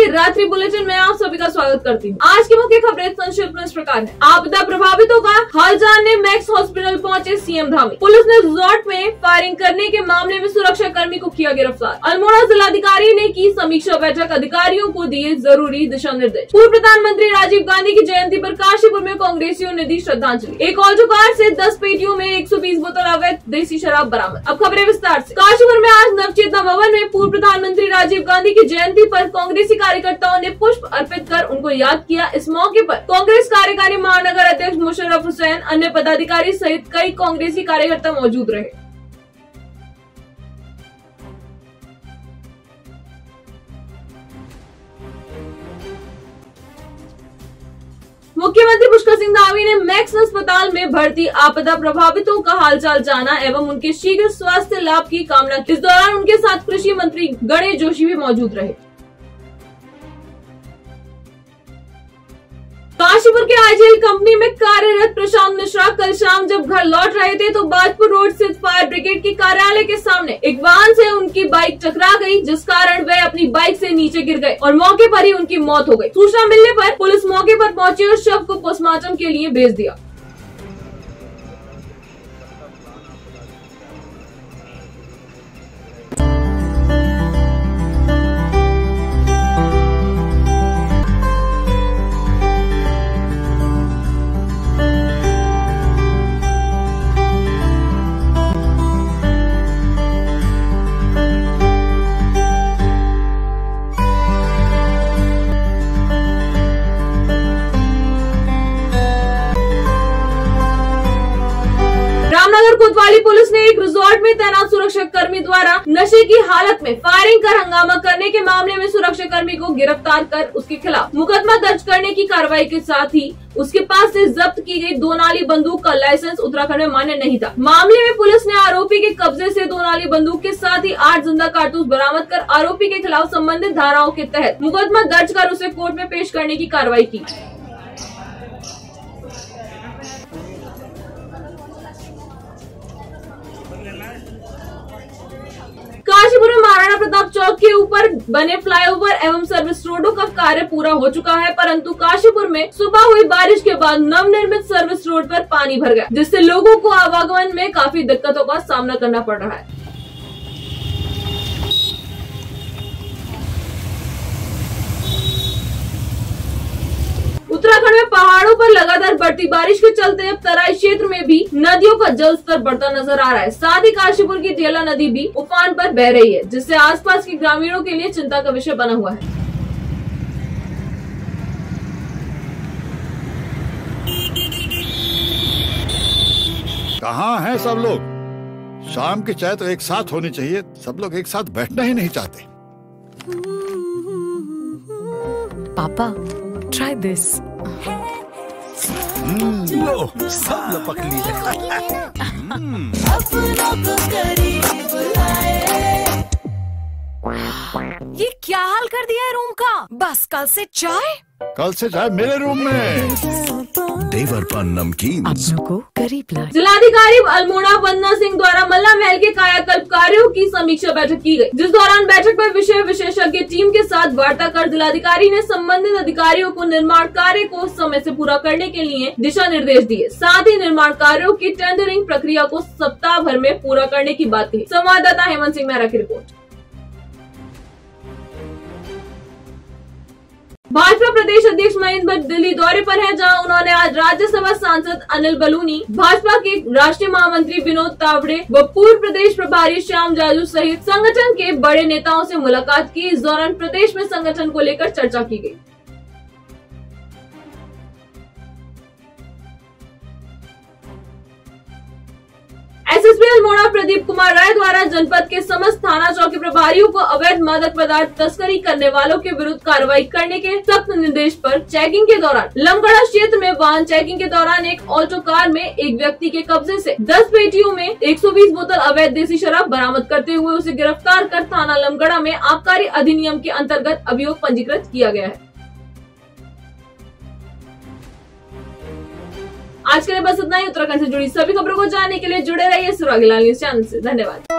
के रात्रि बुलेटिन में आप सभी का स्वागत करती हूँ। आज की मुख्य खबरें संक्षिप्त में इस प्रकार है। आपदा प्रभावितों का हाल जानने मैक्स हॉस्पिटल पहुंचे सीएम धामी। पुलिस ने रिजॉर्ट में फायरिंग करने के मामले में सुरक्षा कर्मी को किया गिरफ्तार। अल्मोड़ा जिलाधिकारी ने की समीक्षा बैठक, अधिकारियों को दिए जरूरी दिशा निर्देश। पूर्व प्रधानमंत्री राजीव गांधी की जयंती पर काशीपुर में कांग्रेसियों ने दी श्रद्धांजलि। एक ऑल्टो कार से 10 पेटियों में 120 बोतल अवैध देसी शराब बरामद। अब खबरें विस्तार से। काशीपुर में आज नवचेतना भवन में पूर्व प्रधानमंत्री राजीव गांधी की जयंती पर कांग्रेसी कार्यकर्ताओं ने पुष्प अर्पित कर उनको याद किया। इस मौके पर कांग्रेस कार्यकारी महानगर अध्यक्ष मुशर्रफ हुसैन, अन्य पदाधिकारी सहित कई कांग्रेसी कार्यकर्ता मौजूद रहे। मुख्यमंत्री पुष्कर सिंह धामी ने मैक्स अस्पताल में भर्ती आपदा प्रभावितों का हालचाल जाना एवं उनके शीघ्र स्वास्थ्य लाभ की कामना की। इस दौरान उनके साथ कृषि मंत्री गणेश जोशी भी मौजूद रहे। काशीपुर के आईजीएल कंपनी में कार्यरत प्रशांत मिश्रा कल शाम जब घर लौट रहे थे तो बाजपुर रोड स्थित फायर ब्रिगेड के कार्यालय के सामने एक वाहन से उनकी बाइक टकरा गई, जिस कारण वे अपनी बाइक से नीचे गिर गए और मौके पर ही उनकी मौत हो गई। सूचना मिलने पर पुलिस मौके पर पहुंची और शव को पोस्टमार्टम के लिए भेज दिया। रामनगर कोतवाली पुलिस ने एक रिजॉर्ट में तैनात सुरक्षा कर्मी द्वारा नशे की हालत में फायरिंग कर हंगामा करने के मामले में सुरक्षा कर्मी को गिरफ्तार कर उसके खिलाफ मुकदमा दर्ज करने की कार्रवाई के साथ ही उसके पास से जब्त की गई 2 नाली बंदूक का लाइसेंस उत्तराखंड में मान्य नहीं था। मामले में पुलिस ने आरोपी के कब्जे से 2 नाली बंदूक के साथ ही 8 जिंदा कारतूस बरामद कर आरोपी के खिलाफ संबंधित धाराओं के तहत मुकदमा दर्ज कर उसे कोर्ट में पेश करने की कार्रवाई की। काशीपुर में महाराणा प्रताप चौक के ऊपर बने फ्लाईओवर एवं सर्विस रोडों का कार्य पूरा हो चुका है, परंतु काशीपुर में सुबह हुई बारिश के बाद नवनिर्मित सर्विस रोड पर पानी भर गया, जिससे लोगों को आवागमन में काफी दिक्कतों का सामना करना पड़ रहा है। उत्तराखंड में पहाड़ों पर लगातार बढ़ती बारिश के चलते अब तराई क्षेत्र में भी नदियों का जल स्तर बढ़ता नजर आ रहा है। साथ ही काशीपुर की ढेला नदी भी उफान पर बह रही है, जिससे आसपास के ग्रामीणों के लिए चिंता का विषय बना हुआ है। कहाँ हैं सब लोग? शाम की चाय तो एक साथ होनी चाहिए। सब लोग एक साथ बैठना ही नहीं चाहते। पापा, try this. लो, सब लपक लिए। ये क्या हाल कर दिया है रूम का? बस कल से चाय मेरे रूम में। देवरपन नमकीन अपनों को करीब लाए। जिलाधिकारी अल्मोड़ा वंदना सिंह द्वारा मल्ला महल के कायाकल्प कार्यों की समीक्षा बैठक की गई, जिस दौरान बैठक में विषय विशेषज्ञ टीम के साथ वार्ता कर जिलाधिकारी ने संबंधित अधिकारियों को निर्माण कार्य को समय से पूरा करने के लिए दिशा निर्देश दिए। साथ ही निर्माण कार्यों की टेंडरिंग प्रक्रिया को सप्ताह भर में पूरा करने की बात कही। संवाददाता हेमंत सिंह मेहरा की रिपोर्ट। भाजपा प्रदेश अध्यक्ष महेंद्र भट्ट दिल्ली दौरे पर हैं, जहां उन्होंने आज राज्यसभा सांसद अनिल बलूनी, भाजपा के राष्ट्रीय महामंत्री विनोद तावड़े व पूर्व प्रदेश प्रभारी श्याम जाजू सहित संगठन के बड़े नेताओं से मुलाकात की। इस दौरान प्रदेश में संगठन को लेकर चर्चा की गई। एसएसपी अल्मोड़ा प्रदीप कुमार राय द्वारा जनपद के समस्त थाना चौकी प्रभारियों को अवैध मादक पदार्थ तस्करी करने वालों के विरुद्ध कार्रवाई करने के सख्त निर्देश पर चेकिंग के दौरान लमगड़ा क्षेत्र में वाहन चेकिंग के दौरान एक ऑल्टो कार में एक व्यक्ति के कब्जे से 10 पेटियों में 120 बोतल अवैध देसी शराब बरामद करते हुए उसे गिरफ्तार कर थाना लमगड़ा में आबकारी अधिनियम के अंतर्गत अभियोग पंजीकृत किया गया है। आज के लिए बस इतना ही। उत्तराखंड से जुड़ी सभी खबरों को जानने के लिए जुड़े रहिए सुरागीलाल न्यूज चैनल से। धन्यवाद।